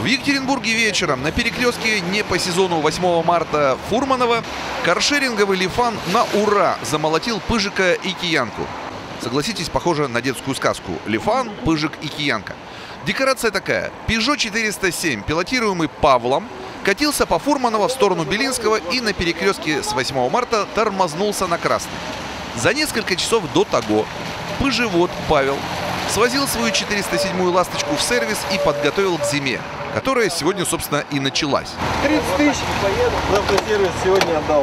Екатеринбурге вечером на перекрестке не по сезону 8 марта Фурманова каршеринговый Лифан на ура замолотил Пыжика и Киянку. Согласитесь, похоже на детскую сказку. Лифан, Пыжик и Киянка. Декорация такая. Peugeot 407, пилотируемый Павлом, катился по Фурманова в сторону Белинского и на перекрестке с 8 марта тормознулся на красный. За несколько часов до того пыжевод Павел свозил свою 407-ю ласточку в сервис и подготовил к зиме, которая сегодня, собственно, и началась. 30 тысяч за автосервис сегодня отдал.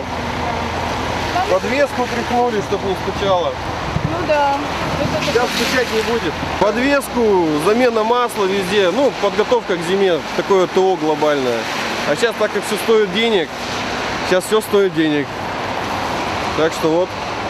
Подвеску тряхнули, чтобы не стучало. Ну да. Сейчас стучать не будет. Подвеску, замена масла везде. Ну, подготовка к зиме, такое ТО глобальное. А сейчас, так как все стоит денег, сейчас все стоит денег. Так что вот.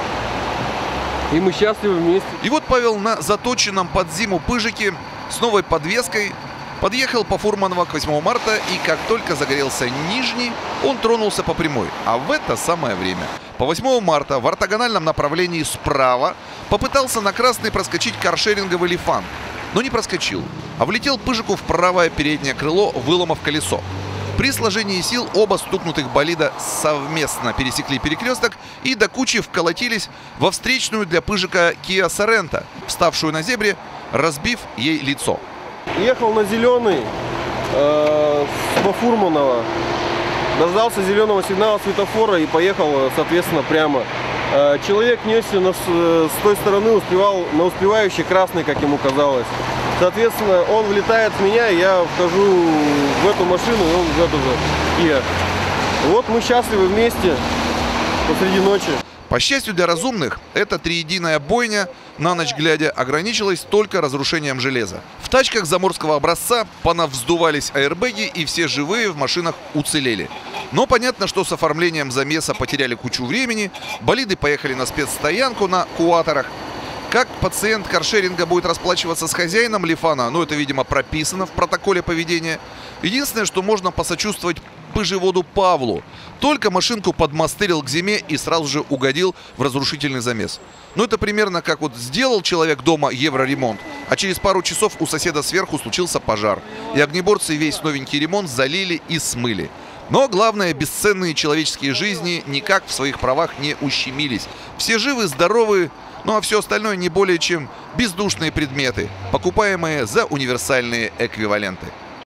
И мы счастливы вместе. И вот Павел на заточенном под зиму Пыжике с новой подвеской подъехал по Фурманова к 8 марта, и как только загорелся нижний, он тронулся по прямой. А в это самое время, по 8 марта, в ортогональном направлении справа попытался на красный проскочить каршеринговый Лифан, но не проскочил, а влетел Пыжику в правое переднее крыло, выломав колесо. При сложении сил оба стукнутых болида совместно пересекли перекресток и до кучи вколотились во встречную для Пыжика Kia Sorento, вставшую на зебре, разбив ей лицо. Ехал на зеленый по Фурманова, дождался зеленого сигнала светофора и поехал, соответственно, прямо. Человек несся с той стороны, успевал на успевающий красный, как ему казалось. Соответственно, он влетает в меня, я вхожу в эту машину, и он в эту же Kia. Вот мы счастливы вместе посреди ночи. По счастью для разумных, эта триединая бойня на ночь глядя ограничилась только разрушением железа. В тачках заморского образца понавздувались аэрбэги, и все живые в машинах уцелели. Но понятно, что с оформлением замеса потеряли кучу времени, болиды поехали на спецстоянку на куаторах. Как пациент каршеринга будет расплачиваться с хозяином Лифана, ну это, видимо, прописано в протоколе поведения. Единственное, что можно посочувствовать пыжеводу Павлу. Только машинку подмастырил к зиме и сразу же угодил в разрушительный замес. Ну это примерно как вот сделал человек дома евроремонт, а через пару часов у соседа сверху случился пожар. И огнеборцы весь новенький ремонт залили и смыли. Но главное, бесценные человеческие жизни никак в своих правах не ущемились. Все живы, здоровы. Ну а все остальное не более чем бездушные предметы, покупаемые за универсальные эквиваленты.